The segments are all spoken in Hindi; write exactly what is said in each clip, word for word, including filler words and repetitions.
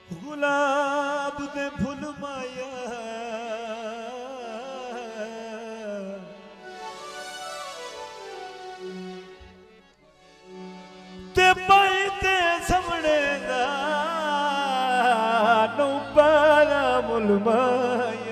गुलाब दे फुल माया ते पाई ते समणे दा नौ पारा मुल माया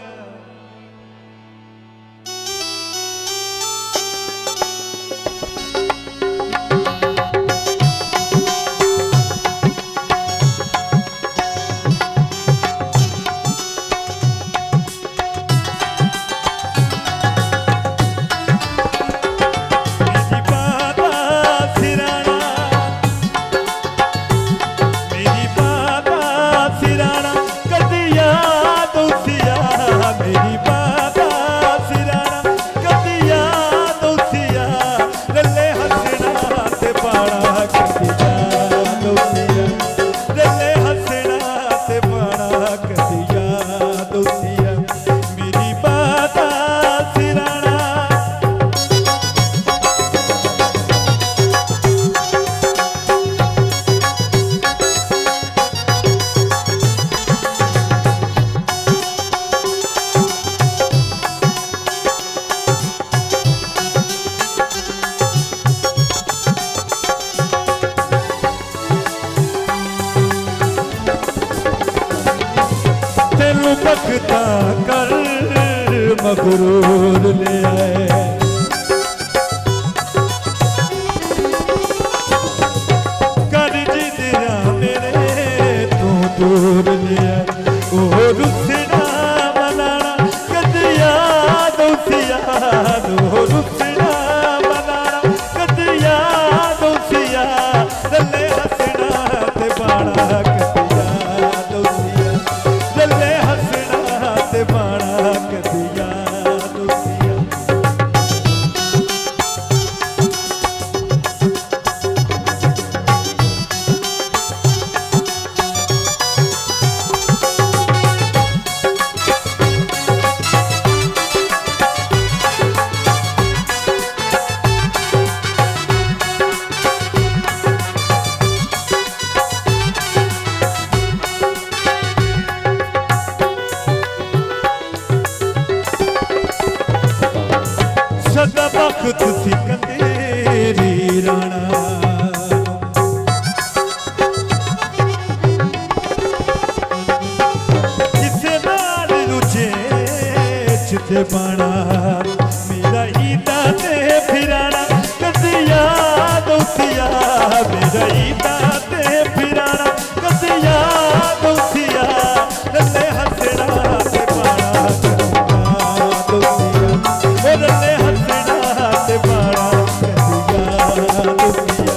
बखता कर मगरूर ले आए कर जी तेरा मेरे तू दूर ले आए ओ रुसना मनाना कद याद उसी याद ओ रुसना मनाना कद याद उसी याद लल्ले हसना ते बाड़ा कद याद उसी याद लल्ले बाड़ा कदिया दुसिया सदा बखत सिकंदरी राणा किसे नाल रुझे चिते बाणा मेरा ईदा ते फिराना कद याद उसिया मेरा ईदा ते फिराना कद याद उसिया लल्ले हसना ते बाणा कद याद उसिया ओ लल्ले बाड़ा कदिया दुसिया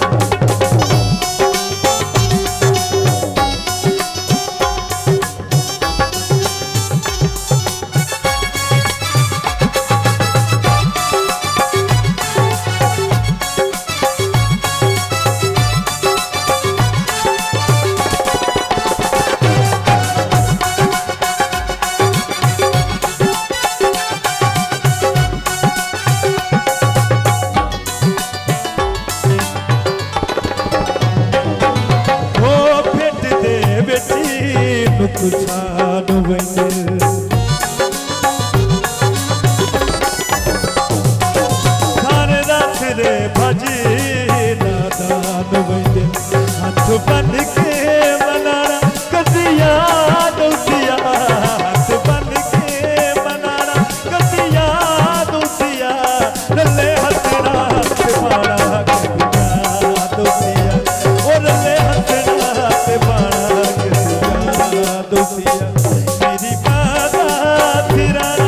नुकसान बने सारे रात रे भजी नादान बने हाथ बन के मनाना कद याद उसिया हाथ बन के मनाना कद याद उसिया लल्ले हसना ते बाड़ा कदिया दुसिया ओ लल्ले हसना ते बाड़ा दुसिया मेरी बादा फिराना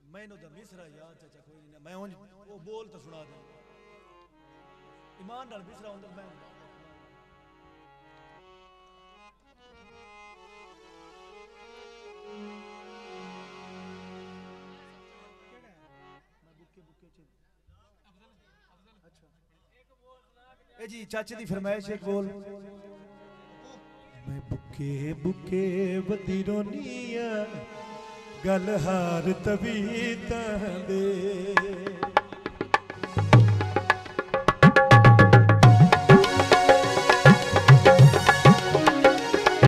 मैनू तो मिसरा याद चाचा कोई नहीं मैं उन वो बोल तो सुना दे ईमान नाल मिसरा होंदा मैं ए जी चाचे दी फरमाइश एक बोल मैं बुके बुके बदी रोनिया गल हार तभी दे